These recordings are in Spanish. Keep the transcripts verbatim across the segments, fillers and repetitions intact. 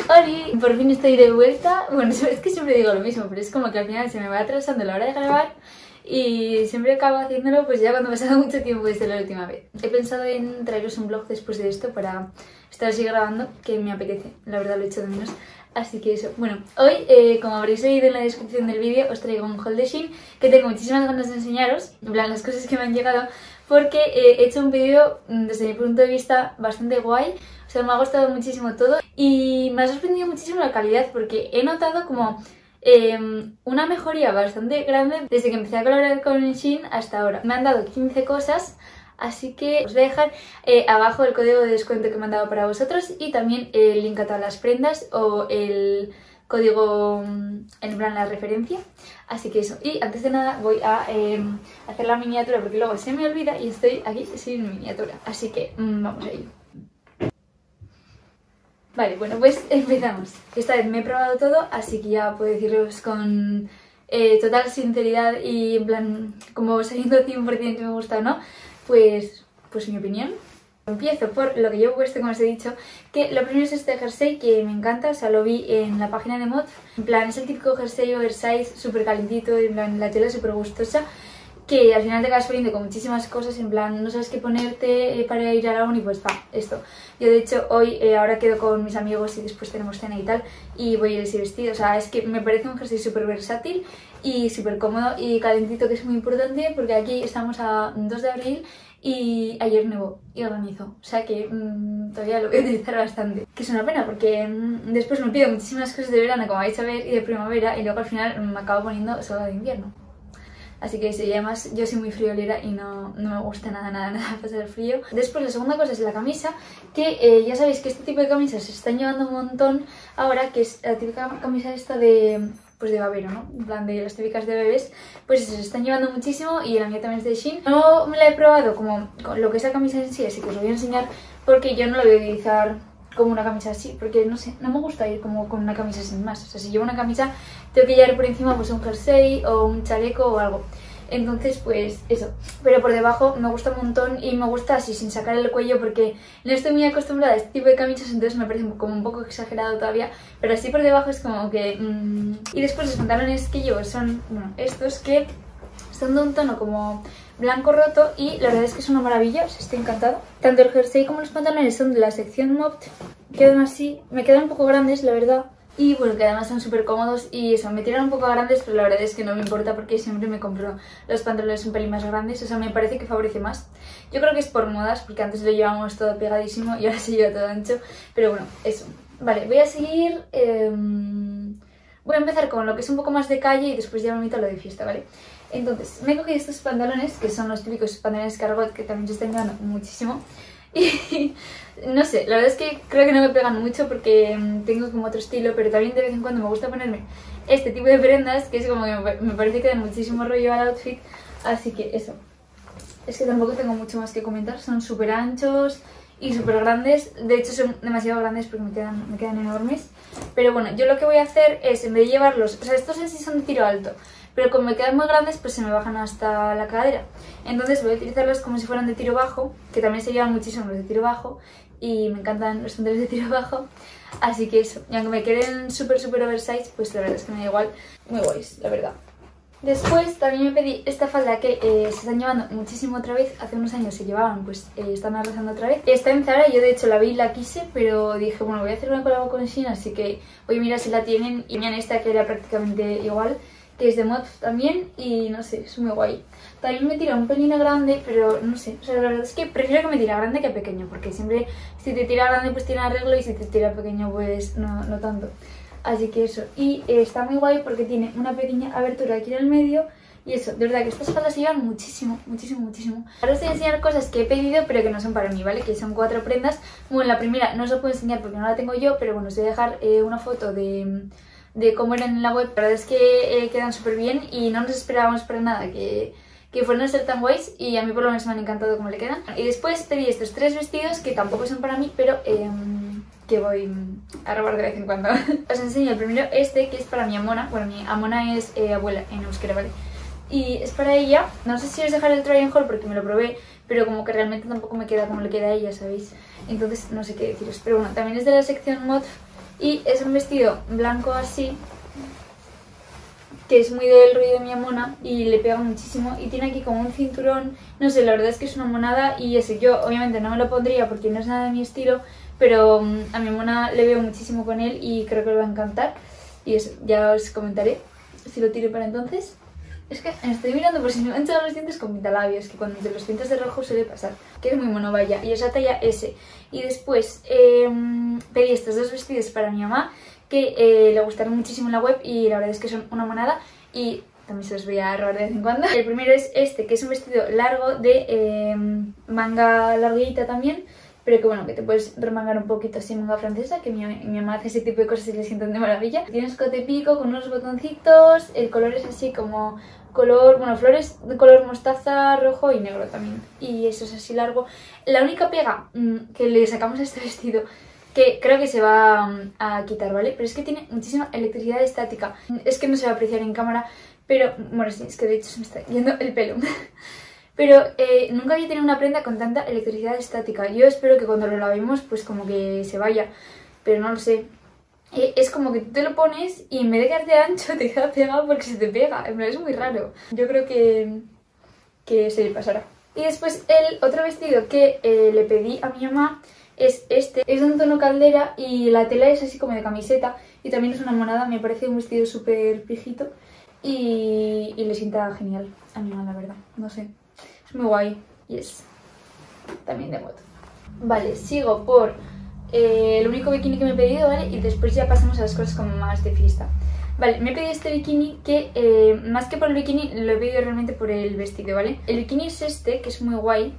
Oli, por fin estoy de vuelta. Bueno, es que siempre digo lo mismo, pero es como que al final se me va atrasando la hora de grabar y siempre acabo haciéndolo pues ya cuando ha pasado mucho tiempo desde la última vez. He pensado en traeros un vlog después de esto para estar así grabando, que me apetece, la verdad lo he hecho de menos. Así que eso, bueno, hoy, eh, como habréis leído en la descripción del vídeo, os traigo un haul de Shein que tengo muchísimas ganas de enseñaros, en plan las cosas que me han llegado, porque eh, he hecho un vídeo desde mi punto de vista bastante guay. O sea, me ha gustado muchísimo todo y me ha sorprendido muchísimo la calidad, porque he notado como eh, una mejoría bastante grande desde que empecé a colaborar con Shein hasta ahora. Me han dado quince cosas. Así que os voy a dejar eh, abajo el código de descuento que me han dado para vosotros y también el link a todas las prendas o el código, en plan la referencia. Así que eso, y antes de nada voy a eh, hacer la miniatura porque luego se me olvida y estoy aquí sin miniatura. Así que mmm, vamos a ello. Vale, bueno, pues empezamos. Esta vez me he probado todo, así que ya puedo deciros con eh, total sinceridad y en plan como sabiendo cien por cien que me gusta o no. Pues, pues mi opinión. Empiezo por lo que yo he puesto, como os he dicho, que lo primero es este jersey que me encanta, o sea, lo vi en la página de Mod. En plan, es el típico jersey oversize, súper calentito, en plan, la tela súper gustosa, que al final te acabas poniendo con muchísimas cosas, en plan, no sabes qué ponerte para ir a la uni, pues va, esto. Yo de hecho hoy, eh, ahora quedo con mis amigos y después tenemos cena y tal, y voy a ir así vestido, o sea, es que me parece un jersey súper versátil y súper cómodo y calentito, que es muy importante, porque aquí estamos a dos de abril y ayer nevó y organizó, o sea que mmm, todavía lo voy a utilizar bastante. Que es una pena porque mmm, después me pido muchísimas cosas de verano, como vais a ver, y de primavera, y luego al final me acabo poniendo solo de invierno. Así que sí, y además yo soy muy friolera y no, no me gusta nada, nada, nada pasar frío. Después la segunda cosa es la camisa, que eh, ya sabéis que este tipo de camisas se están llevando un montón ahora, que es la típica camisa esta de, pues de babero, ¿no? En plan de las típicas de bebés, pues se están llevando muchísimo y la mía también es de Shein. No me la he probado como con lo que es la camisa en sí, así que os lo voy a enseñar porque yo no la voy a utilizar como una camisa así, porque no sé, no me gusta ir como con una camisa sin más. O sea, si llevo una camisa tengo que llevar por encima pues un jersey o un chaleco o algo. Entonces pues eso, pero por debajo me gusta un montón y me gusta así sin sacar el cuello porque no estoy muy acostumbrada a este tipo de camisas, entonces me parece como un poco exagerado todavía, pero así por debajo es como que... Mmm... Y después los pantalones que llevo son, bueno, estos que son de un tono como blanco roto y la verdad es que es una maravilla, o sea, estoy encantada. Tanto el jersey como los pantalones son de la sección Mopt, quedan así, me quedan un poco grandes la verdad. Y bueno, que además son súper cómodos y eso, me tiran un poco grandes, pero la verdad es que no me importa porque siempre me compro los pantalones un pelín más grandes, o sea, me parece que favorece más. Yo creo que es por modas, porque antes lo llevábamos todo pegadísimo y ahora se lleva todo ancho, pero bueno, eso. Vale, voy a seguir... Eh... Voy a empezar con lo que es un poco más de calle y después ya me meto a lo de fiesta, ¿vale? Entonces, me he cogido estos pantalones, que son los típicos pantalones cargot, que también se están llevando muchísimo. Y no sé, la verdad es que creo que no me pegan mucho porque tengo como otro estilo, pero también de vez en cuando me gusta ponerme este tipo de prendas, que es como que me parece que dan muchísimo rollo al outfit, así que eso. Es que tampoco tengo mucho más que comentar, son súper anchos y súper grandes, de hecho son demasiado grandes porque me quedan, me quedan enormes. Pero bueno, yo lo que voy a hacer es, en vez de llevarlos, o sea, estos en sí son de tiro alto, pero como me quedan muy grandes, pues se me bajan hasta la cadera. Entonces voy a utilizarlos como si fueran de tiro bajo, que también se llevan muchísimo los de tiro bajo, y me encantan los pantalones de tiro bajo. Así que eso, y aunque me queden súper súper oversize, pues la verdad es que me da igual, muy guays, la verdad. Después también me pedí esta falda que eh, se están llevando muchísimo otra vez. Hace unos años se llevaban, pues eh, están arrasando otra vez. Está en Zara, yo de hecho la vi y la quise, pero dije, bueno, voy a hacer una colaboración con Shein, así que voy a mirar si la tienen. Y miren esta que era prácticamente igual, que es de Mod también, y no sé, es muy guay. También me tira un pelín grande, pero no sé, o sea, la verdad es que prefiero que me tira grande que pequeño, porque siempre si te tira grande pues tiene arreglo y si te tira pequeño pues no, no tanto. Así que eso, y eh, está muy guay porque tiene una pequeña abertura aquí en el medio. Y eso, de verdad que estas faldas se llevan muchísimo, muchísimo, muchísimo. Ahora os voy a enseñar cosas que he pedido pero que no son para mí, ¿vale? Que son cuatro prendas. Bueno, la primera no os la puedo enseñar porque no la tengo yo, pero bueno, os voy a dejar eh, una foto de, de cómo eran en la web. La verdad es que eh, quedan súper bien y no nos esperábamos para nada que, que fueran a ser tan guays, y a mí por lo menos me han encantado cómo le quedan. Y después pedí estos tres vestidos que tampoco son para mí, pero... Eh, que voy a robar de vez en cuando. Os enseño el primero, este, que es para mi Amona. Bueno, mi Amona es eh, abuela en euskera, ¿vale? Y es para ella. No sé si os dejaré el try and haul porque me lo probé, pero como que realmente tampoco me queda como le queda a ella, ¿sabéis? Entonces no sé qué deciros. Pero bueno, también es de la sección Mod Y es un vestido blanco así, que es muy del rollo de mi mona y le pega muchísimo. Y tiene aquí como un cinturón, no sé, la verdad es que es una monada. Y ese yo obviamente no me lo pondría porque no es nada de mi estilo, pero um, a mi mona le veo muchísimo con él y creo que le va a encantar. Y eso, ya os comentaré si lo tiro para entonces. Es que me estoy mirando por si me han echado los dientes con pintalabios, que cuando te los pintas de rojo suele pasar. Que es muy mono, vaya. Y esa talla S. Y después eh, pedí estos dos vestidos para mi mamá, que eh, le gustaron muchísimo en la web y la verdad es que son una monada. Y también se los voy a robar de vez en cuando. El primero es este, que es un vestido largo de eh, manga larguita también, pero que bueno, que te puedes remangar un poquito así, manga francesa, que mi, mi mamá hace ese tipo de cosas y le sientan de maravilla. Tiene escote pico con unos botoncitos, el color es así como color, bueno, flores de color mostaza, rojo y negro también. Y eso es así largo. La única pega mmm, que le sacamos a este vestido, que creo que se va um, a quitar, ¿vale? Pero es que tiene muchísima electricidad estática. Es que no se va a apreciar en cámara, pero bueno, sí, es que de hecho se me está yendo el pelo. Pero eh, nunca había tenido una prenda con tanta electricidad estática. Yo espero que cuando lo lavemos pues como que se vaya, pero no lo sé. Eh, es como que tú te lo pones y en vez de quedarte ancho te queda pegado porque se te pega. En verdad es muy raro. Yo creo que, que se le pasará. Y después el otro vestido que eh, le pedí a mi mamá es este. Es de un tono caldera y la tela es así como de camiseta y también es una monada. Me parece un vestido súper pijito y, y le sienta genial a mi mamá, la verdad. No sé. Es muy guay. Yes. También de moto. Vale, sigo por eh, el único bikini que me he pedido, ¿vale? Y después ya pasamos a las cosas como más de fiesta. Vale, me he pedido este bikini que eh, más que por el bikini lo he pedido realmente por el vestido, ¿vale? El bikini es este, que es muy guay.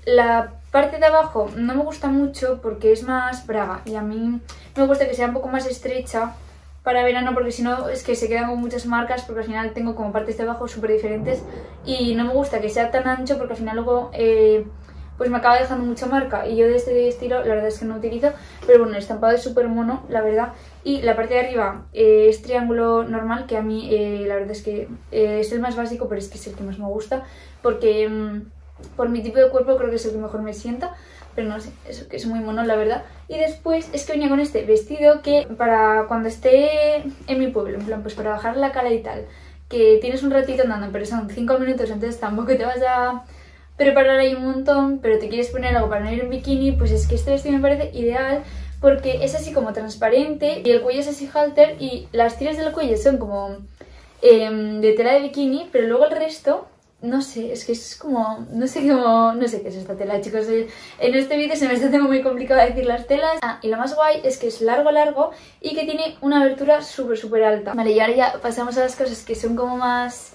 La parte de abajo no me gusta mucho porque es más braga y a mí me gusta que sea un poco más estrecha para verano, porque si no es que se quedan con muchas marcas, porque al final tengo como partes de abajo súper diferentes y no me gusta que sea tan ancho porque al final luego eh, pues me acaba dejando mucha marca y yo de este estilo la verdad es que no utilizo, pero bueno, el estampado es súper mono, la verdad, y la parte de arriba eh, es triángulo normal, que a mí eh, la verdad es que eh, es el más básico, pero es que es el que más me gusta porque mmm, por mi tipo de cuerpo creo que es el que mejor me sienta. Pero no sé, eso que es muy mono, la verdad. Y después es que venía con este vestido que para cuando esté en mi pueblo, en plan, pues para bajar la cara y tal, que tienes un ratito andando, pero son cinco minutos, entonces tampoco te vas a preparar ahí un montón, pero te quieres poner algo para no ir en bikini, pues es que este vestido me parece ideal porque es así como transparente y el cuello es así halter y las tiras del cuello son como eh, de tela de bikini, pero luego el resto... No sé, es que es como... No sé cómo... No sé qué es esta tela, chicos. En este vídeo se me está haciendo muy complicado decir las telas. Ah, y lo más guay es que es largo, largo y que tiene una abertura súper, súper alta. Vale, y ahora ya pasamos a las cosas que son como más...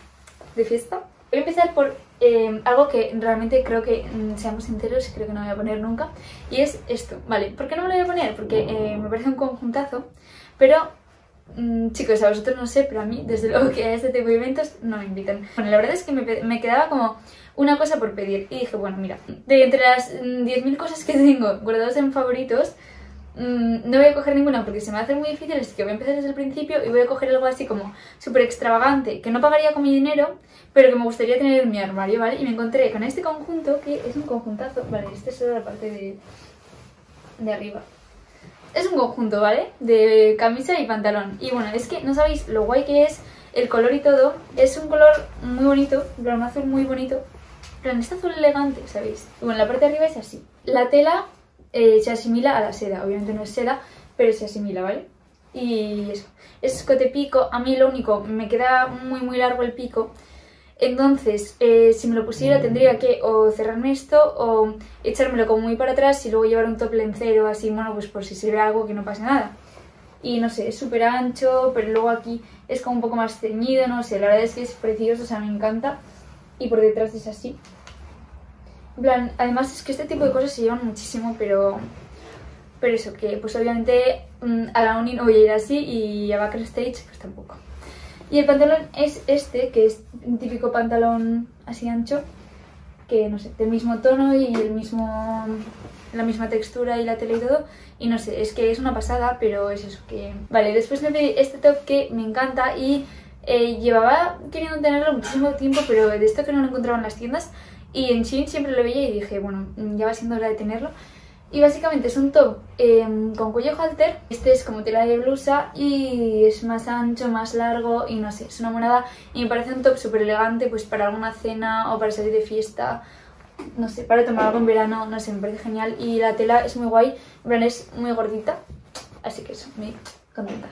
de fiesta. Voy a empezar por eh, algo que realmente creo que, seamos sinceros, creo que no voy a poner nunca. Y es esto. Vale, ¿por qué no me lo voy a poner? Porque eh, me parece un conjuntazo, pero... Mm, chicos, a vosotros no sé, pero a mí, desde luego que a este tipo de eventos no me invitan. Bueno, la verdad es que me, me quedaba como una cosa por pedir y dije, bueno, mira, de entre las diez mil cosas que tengo guardadas en favoritos, mmm, no voy a coger ninguna porque se me hace muy difícil, así que voy a empezar desde el principio y voy a coger algo así como súper extravagante, que no pagaría con mi dinero, pero que me gustaría tener en mi armario, ¿vale? Y me encontré con este conjunto, que es un conjuntazo. Vale, esta es solo la parte de, de arriba. Es un conjunto, ¿vale? De camisa y pantalón. Y bueno, es que no sabéis lo guay que es el color y todo. Es un color muy bonito, un azul muy bonito. Pero este azul elegante, ¿sabéis? Y bueno, la parte de arriba es así. La tela eh, se asimila a la seda. Obviamente no es seda, pero se asimila, ¿vale? Y eso. Es escote pico. A mí lo único, me queda muy muy largo el pico. Entonces, eh, si me lo pusiera tendría que o cerrarme esto o echármelo como muy para atrás y luego llevar un top lencero así, bueno, pues por si se ve algo que no pase nada. Y no sé, es súper ancho, pero luego aquí es como un poco más ceñido, no sé, la verdad es que es precioso, o sea, me encanta. Y por detrás es así. En plan, además es que este tipo de cosas se llevan muchísimo, pero... Pero eso, que pues obviamente a la uni no voy a ir así y a backstage pues tampoco. Y el pantalón es este, que es un típico pantalón así ancho, que no sé, del mismo tono y el mismo, la misma textura y la tela y todo. Y no sé, es que es una pasada, pero es eso que... Vale, después me pedí este top que me encanta y eh, llevaba queriendo tenerlo muchísimo tiempo, pero de esto que no lo encontraba en las tiendas. Y en Shein siempre lo veía y dije, bueno, ya va siendo hora de tenerlo. Y básicamente es un top eh, con cuello halter. Este es como tela de blusa y es más ancho, más largo y no sé, es una monada. Y me parece un top súper elegante pues para alguna cena o para salir de fiesta. No sé, para tomar algo en verano, no sé, me parece genial. Y la tela es muy guay, en plan es muy gordita. Así que eso, muy contenta.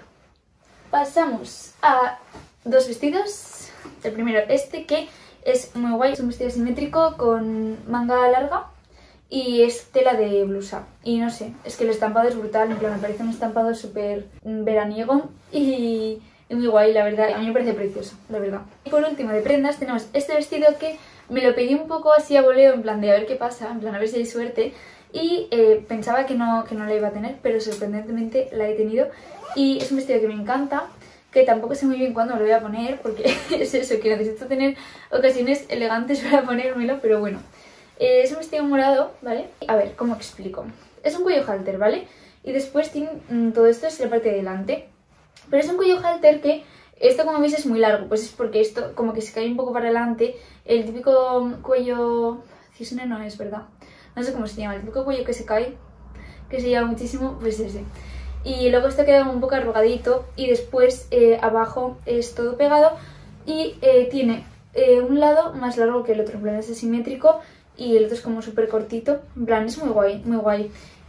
Pasamos a dos vestidos. El primero este que es muy guay, es un vestido simétrico con manga larga. Y es tela de blusa. Y no sé, es que el estampado es brutal. En plan, me parece un estampado súper veraniego y, y muy guay, la verdad. A mí me parece precioso, la verdad. Y por último, de prendas, tenemos este vestido que me lo pedí un poco así a voleo, en plan de a ver qué pasa, en plan a ver si hay suerte. Y eh, pensaba que no, que no la iba a tener, pero sorprendentemente la he tenido. Y es un vestido que me encanta, que tampoco sé muy bien cuándo me lo voy a poner, porque es eso, que necesito tener ocasiones elegantes para ponérmelo, pero bueno. Eh, es un vestido morado, ¿vale? A ver, ¿cómo explico? Es un cuello halter, ¿vale? Y después tiene, mmm, todo esto es la parte de delante. Pero es un cuello halter que, esto como veis es muy largo, pues es porque esto como que se cae un poco para adelante. El típico cuello cisne no es, ¿verdad? No sé cómo se llama, el típico cuello que se cae, que se lleva muchísimo, pues ese. Y luego esto queda un poco arrugadito y después eh, abajo es todo pegado y eh, tiene eh, un lado más largo que el otro, en plan es simétrico. Y el otro es como súper cortito, en plan es muy guay, muy guay.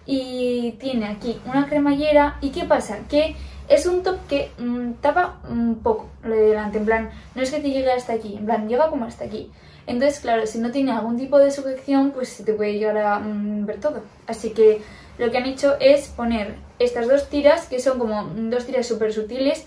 Y tiene aquí una cremallera. ¿Y qué pasa? Que es un top que mmm, tapa un poco lo de delante, en plan, no es que te llegue hasta aquí, en plan, llega como hasta aquí. Entonces, claro, si no tiene algún tipo de sujeción, pues se te puede llegar a mmm, ver todo. Así que lo que han hecho es poner estas dos tiras, que son como dos tiras súper sutiles,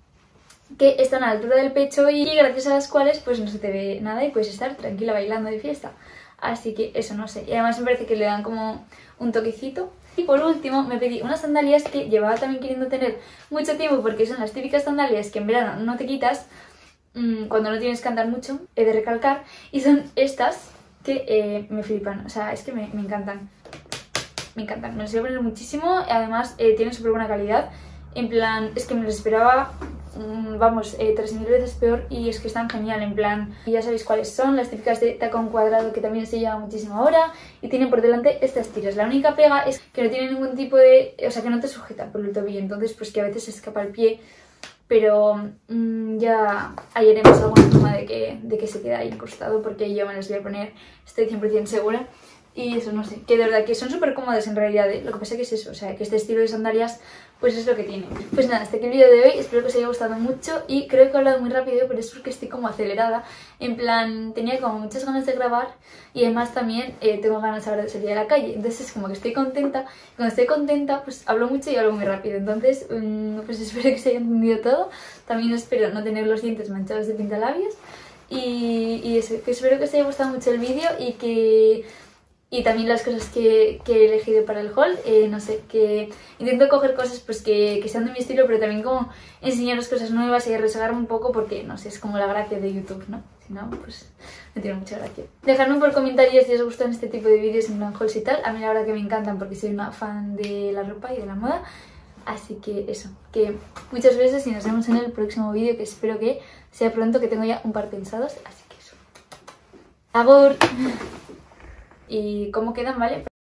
que están a la altura del pecho y gracias a las cuales pues no se te ve nada y puedes estar tranquila bailando de fiesta. Así que eso, no sé. Y además me parece que le dan como un toquecito. Y por último me pedí unas sandalias que llevaba también queriendo tener mucho tiempo porque son las típicas sandalias que en verano no te quitas mmm, cuando no tienes que andar mucho, he de recalcar. Y son estas que eh, me flipan, o sea, es que me, me encantan. Me encantan, me las voy a poner muchísimo. Además eh, tienen súper buena calidad. En plan, es que me las esperaba, vamos, eh, tres mil veces peor y es que están genial, en plan, ya sabéis cuáles son, las típicas de tacón cuadrado que también se lleva muchísimo ahora y tienen por delante estas tiras. La única pega es que no tiene ningún tipo de, o sea, que no te sujeta por el tobillo, entonces pues que a veces se escapa el pie, pero mmm, ya hallaremos alguna forma de que, de que se quede ahí incrustado porque yo me las voy a poner, estoy cien por cien segura. Y eso, no sé, que de verdad que son súper cómodas en realidad, ¿eh? Lo que pasa que es eso, o sea, que este estilo de sandalias pues es lo que tiene. Pues nada, hasta aquí el vídeo de hoy, espero que os haya gustado mucho y creo que he hablado muy rápido, pero es porque estoy como acelerada. En plan, tenía como muchas ganas de grabar y además también eh, tengo ganas ahora de salir a la calle, entonces es como que estoy contenta. Cuando estoy contenta pues hablo mucho y hablo muy rápido, entonces um, pues espero que se haya entendido todo. También espero no tener los dientes manchados de pintalabios y, y eso, que espero que os haya gustado mucho el vídeo y que... Y también las cosas que, que he elegido para el haul, eh, no sé, que intento coger cosas pues que, que sean de mi estilo, pero también como enseñaros cosas nuevas y resagarme un poco porque, no sé, es como la gracia de YouTube, ¿no? Si no, pues no tiene mucha gracia. Dejadme por comentarios si os gustan este tipo de vídeos en plan hauls y tal. A mí la verdad que me encantan porque soy una fan de la ropa y de la moda. Así que eso, que muchas besos y nos vemos en el próximo vídeo, que espero que sea pronto, que tengo ya un par pensados, así que eso. ¡Agur! Y cómo quedan, ¿vale?